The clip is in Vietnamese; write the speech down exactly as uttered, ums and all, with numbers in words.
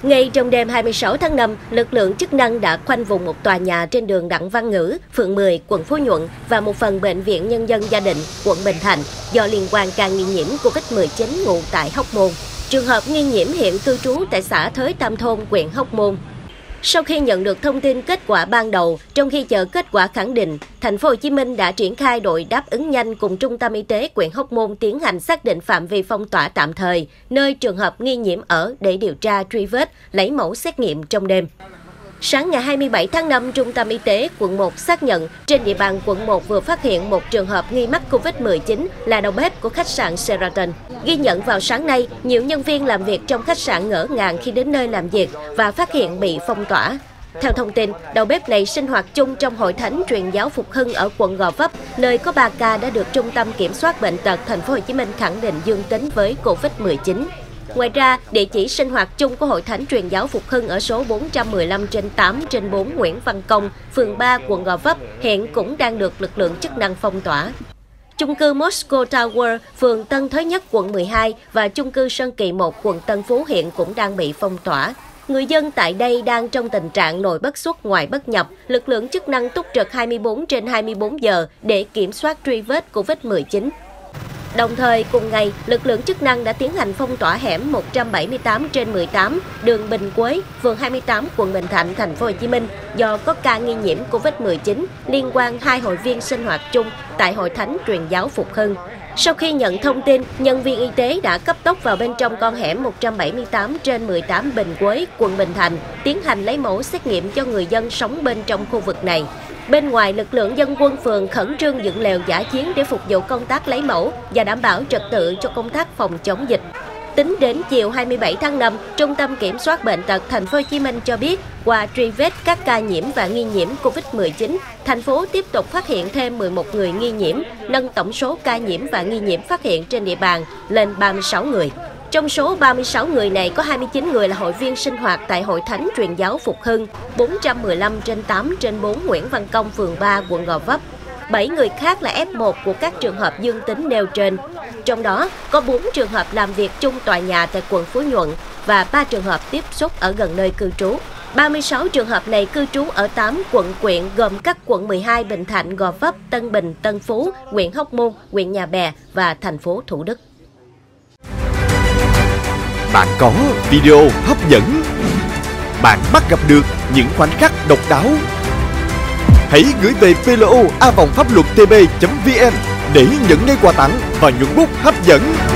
Ngay trong đêm hai mươi sáu tháng năm, lực lượng chức năng đã khoanh vùng một tòa nhà trên đường Đặng Văn Ngữ, phường mười, quận Phú Nhuận và một phần Bệnh viện Nhân dân Gia Định, quận Bình Thạnh do liên quan ca nghi nhiễm Covid mười chín ngụ tại Hóc Môn. Trường hợp nghi nhiễm hiện cư trú tại xã Thới Tam Thôn, huyện Hóc Môn. Sau khi nhận được thông tin kết quả ban đầu, trong khi chờ kết quả khẳng định, Thành phố Hồ Chí Minh đã triển khai đội đáp ứng nhanh cùng Trung tâm Y tế huyện Hóc Môn tiến hành xác định phạm vi phong tỏa tạm thời, nơi trường hợp nghi nhiễm ở để điều tra truy vết, lấy mẫu xét nghiệm trong đêm. Sáng ngày hai mươi bảy tháng năm, Trung tâm Y tế quận một xác nhận trên địa bàn quận một vừa phát hiện một trường hợp nghi mắc Covid mười chín là đầu bếp của khách sạn Sheraton. Ghi nhận vào sáng nay, nhiều nhân viên làm việc trong khách sạn ngỡ ngàng khi đến nơi làm việc và phát hiện bị phong tỏa. Theo thông tin, đầu bếp này sinh hoạt chung trong Hội Thánh Truyền giáo Phục Hưng ở quận Gò Vấp, nơi có ba ca đã được Trung tâm Kiểm soát Bệnh tật Thành phố Hồ Chí Minh khẳng định dương tính với Covid mười chín. Ngoài ra, địa chỉ sinh hoạt chung của Hội Thánh Truyền giáo Phục Hưng ở số bốn trăm mười lăm trên tám trên bốn Nguyễn Văn Công, phường ba, quận Gò Vấp hiện cũng đang được lực lượng chức năng phong tỏa. Chung cư Moscow Tower, phường Tân Thới Nhất, quận mười hai và chung cư Sơn Kỳ một, quận Tân Phú hiện cũng đang bị phong tỏa. Người dân tại đây đang trong tình trạng nội bất xuất ngoại bất nhập, lực lượng chức năng túc trực hai mươi bốn trên hai mươi bốn giờ để kiểm soát truy vết Covid mười chín. Đồng thời, cùng ngày, lực lượng chức năng đã tiến hành phong tỏa hẻm một trăm bảy mươi tám trên mười tám, đường Bình Quế, phường hai mươi tám, quận Bình Thạnh, Thành phố Hồ Chí Minh do có ca nghi nhiễm Covid mười chín liên quan hai hội viên sinh hoạt chung tại Hội Thánh Truyền giáo Phục Hưng. Sau khi nhận thông tin, nhân viên y tế đã cấp tốc vào bên trong con hẻm một trăm bảy mươi tám trên mười tám Bình Quế, quận Bình Thạnh, tiến hành lấy mẫu xét nghiệm cho người dân sống bên trong khu vực này. Bên ngoài, lực lượng dân quân phường khẩn trương dựng lều dã chiến để phục vụ công tác lấy mẫu và đảm bảo trật tự cho công tác phòng chống dịch. Tính đến chiều hai mươi bảy tháng năm, Trung tâm Kiểm soát Bệnh tật Thành phố Hồ Chí Minh cho biết, qua truy vết các ca nhiễm và nghi nhiễm Covid mười chín, thành phố tiếp tục phát hiện thêm mười một người nghi nhiễm, nâng tổng số ca nhiễm và nghi nhiễm phát hiện trên địa bàn lên ba mươi sáu người. Trong số ba mươi sáu người này có hai mươi chín người là hội viên sinh hoạt tại Hội Thánh Truyền giáo Phục Hưng, bốn trăm mười lăm trên tám trên bốn Nguyễn Văn Công, phường ba, quận Gò Vấp. bảy người khác là F một của các trường hợp dương tính nêu trên. Trong đó, có bốn trường hợp làm việc chung tòa nhà tại quận Phú Nhuận và ba trường hợp tiếp xúc ở gần nơi cư trú. ba mươi sáu trường hợp này cư trú ở tám quận quyện gồm các quận mười hai, Bình Thạnh, Gò Vấp, Tân Bình, Tân Phú, huyện Hóc Môn, huyện Nhà Bè và thành phố Thủ Đức. Bạn có video hấp dẫn, bạn bắt gặp được những khoảnh khắc độc đáo. Hãy gửi về pê lờ o a vòng pháp luật t b chấm v n để nhận ngay quà tặng và nhuận bút hấp dẫn.